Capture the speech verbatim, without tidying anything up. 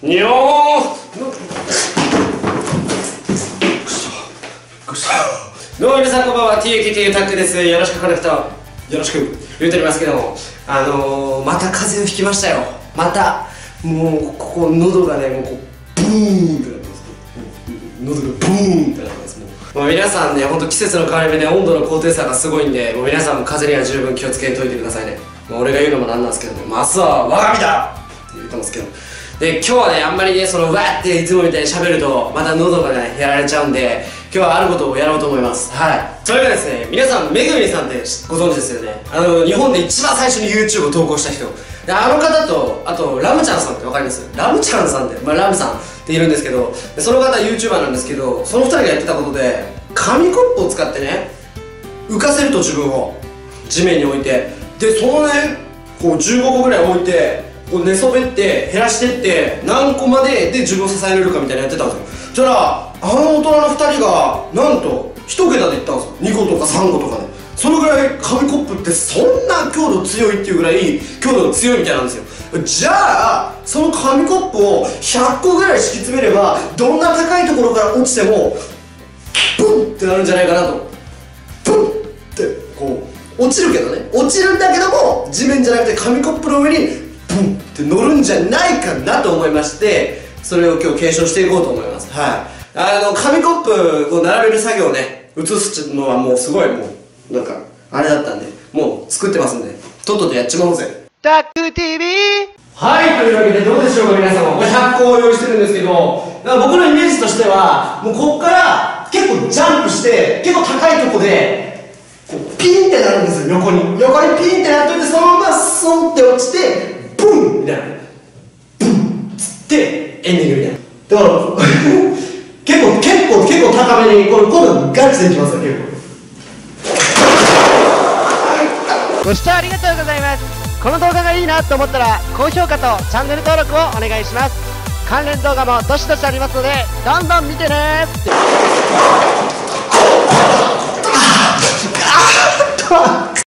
にょーどうも皆さんこんばんは。 ティーエーケーティー タックです。よろしくコネクトよろしく言うておりますけども、あのー、また風邪をひきましたよ。またもうここ喉がね、もうこうブーンってなってます。喉がブーンってなってます。もう、もう皆さんね、ほんと季節の変わり目で温度の高低差がすごいんで、もう皆さんも風邪には十分気をつけておいてくださいね。もう俺が言うのもなんなんですけどね、まあ、明日は我が身だって言ってますけど、で今日はね、あんまりね、そのわーっていつもみたいに喋るとまた喉がねやられちゃうんで、今日はあることをやろうと思います。はい、それがですね、皆さんめぐみさんってご存知ですよね。あの日本で一番最初に YouTube を投稿した人で、あの方と、あとラムちゃんさんってわかります？ラムちゃんさんって、まあ、ラムさんっているんですけど、でその方 YouTuber なんですけど、そのふたりがやってたことで、紙コップを使ってね浮かせると、自分を地面に置いて、でそのねこうじゅうごこぐらい置いて、こう寝そべって減らしてって何個までで自分を支えられるかみたいなやってたんですよ。そしたらあの大人のふたりがなんといち桁でいったんですよ。にことかさんことかで、そのぐらい紙コップってそんな強度強いっていうぐらい強度が強いみたいなんですよ。じゃあその紙コップをひゃっこぐらい敷き詰めれば、どんな高いところから落ちてもブンってなるんじゃないかなと。ブンってこう落ちるけどね、落ちるんだけども地面じゃなくて紙コップの上にブンって乗るんじゃないかなと思いまして、それを今日検証していこうと思います。はい、あの紙コップを並べる作業をね移すのはもうすごい、もうなんかあれだったんで、もう作ってますんで、とっととやっちまおうぜ。タック ティーブイ。 はい、というわけでどうでしょうか皆様。これひゃっこを用意してるんですけど、だから僕のイメージとしてはもうこっから結構ジャンプして結構高いとこでこうピンってなるんですよ。横に横にピンってなっといて、そのままスンって落ちてブンみたいな、ブンっつってエンディングみたいな。だから結構結構結構高めに、これ今度ガチでいきますよ。結構ご視聴ありがとうございます。この動画がいいなと思ったら高評価とチャンネル登録をお願いします。関連動画もどしどしありますのでどんどん見てねー。